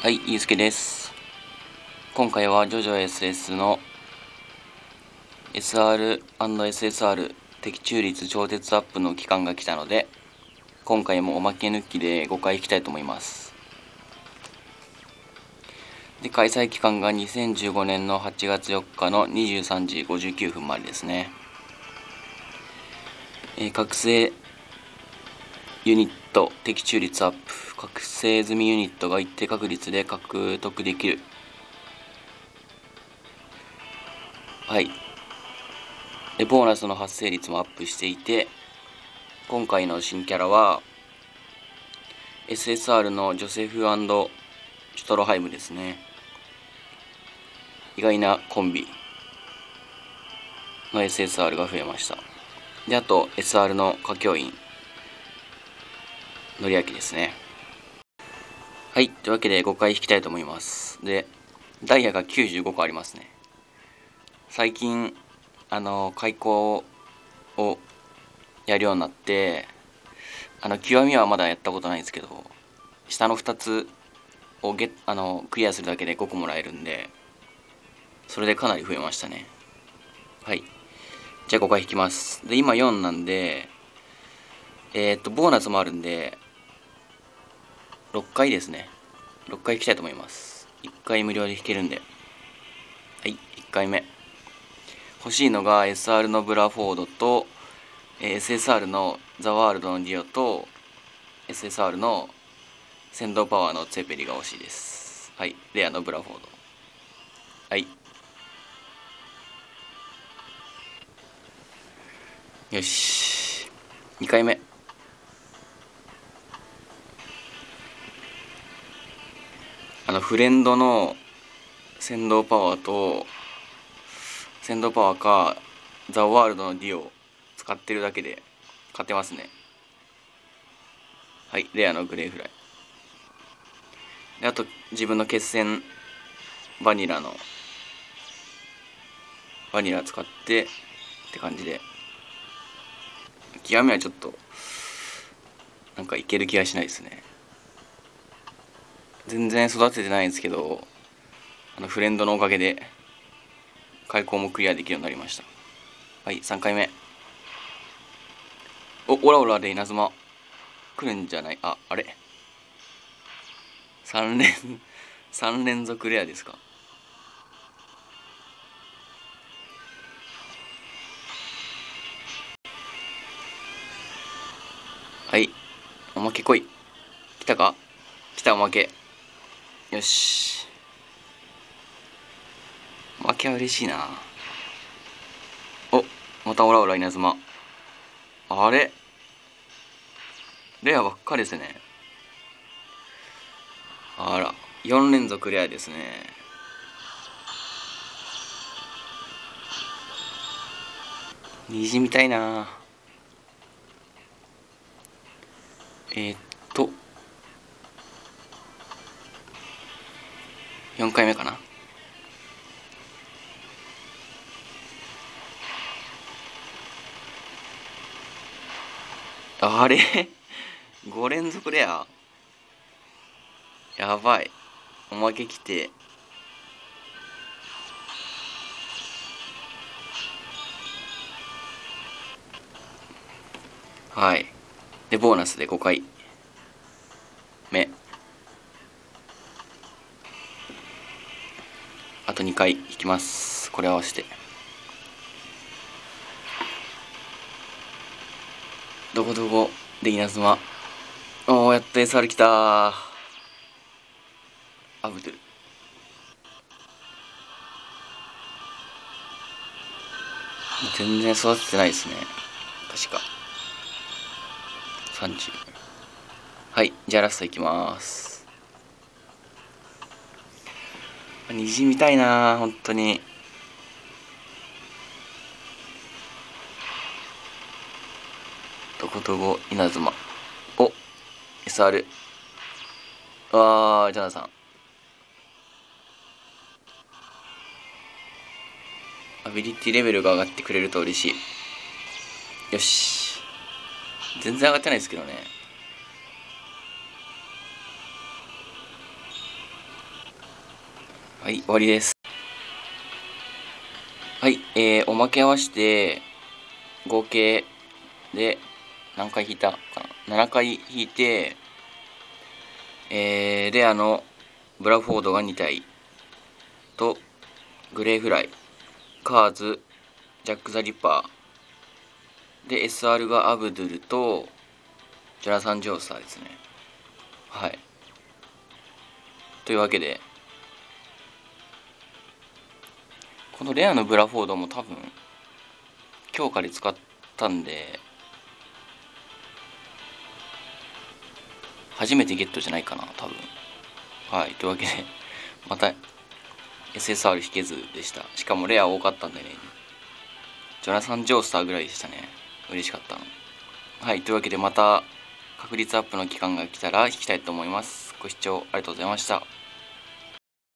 はい、ゆうすけです。今回はジョジョ SS の SR&SSR 的中率超絶アップの期間が来たので、今回もおまけ抜きで5回いきたいと思います。で、開催期間が2015年の8月4日の23時59分までですね。覚醒ユニット的中率アップ。覚醒済みユニットが一定確率で獲得できる。はい。で、ボーナスの発生率もアップしていて、今回の新キャラは SSR のジョセフ&シュトロハイムですね。意外なコンビの SSR が増えました。で、あと SR の歌教員のりあきですね。はい、というわけで5回引きたいと思います。で、ダイヤが95個ありますね。最近開口をやるようになって、極みはまだやったことないんですけど、下の2つをクリアするだけで5個もらえるんで、それでかなり増えましたね。はい、じゃあ5回引きます。で、今4なんでボーナスもあるんで6回ですね。6回引きたいと思います。1回無料で引けるんで。はい、1回目欲しいのが SR のブラフォードとSSR のザワールドのディオと SSR の先導パワーのツェペリが欲しいです。はい、レアのブラフォード。はい、よし、2回目フレンドの先導パワーかザワールドのディオを使ってるだけで勝てますね。はい、レアのグレーフライで、あと自分の決戦バニラ使ってって感じで、極みはちょっとなんかいける気がしないですね。全然育ててないんですけど、フレンドのおかげで開口もクリアできるようになりました。はい、3回目。オラオラで稲妻来るんじゃない？あれ3連続レアですか？はい、おまけ来い。来たか？来た、おまけ。よし、おまけは嬉しいな。またオラオラ稲妻。あれレアばっかりですね。あら、4連続レアですね。虹みたいな。4回目かな。あれ5連続レア、やばい。おまけ来て、はい。で、ボーナスで5回目。あと2回引きます。これ合わせて。どこどこで稲妻。やっと SR 来たー。アブドゥ。全然育ててないですね。確か。30。はい、じゃあラストいきます。虹見たいなー、本当に。どこどこ稲妻。SR。ジャナさん。アビリティレベルが上がってくれると嬉しい。よし。全然上がってないですけどね。 はい、終わりです。はい、おまけ合わせて、合計で何回引いたかな ?7 回引いて、レアのブラフォードが2体と、グレーフライ、カーズ、ジャック・ザ・リッパー、で、SR がアブドゥルと、ジョナサン・ジョースターですね。はい。というわけで、このレアのブラフォードも多分、強化で使ったんで、初めてゲットじゃないかな、多分。はい。というわけで、また SSR 引けずでした。しかもレア多かったんでね、ジョナサン・ジョースターぐらいでしたね。嬉しかったの。はい。というわけで、また確率アップの期間が来たら引きたいと思います。ご視聴ありがとうございました。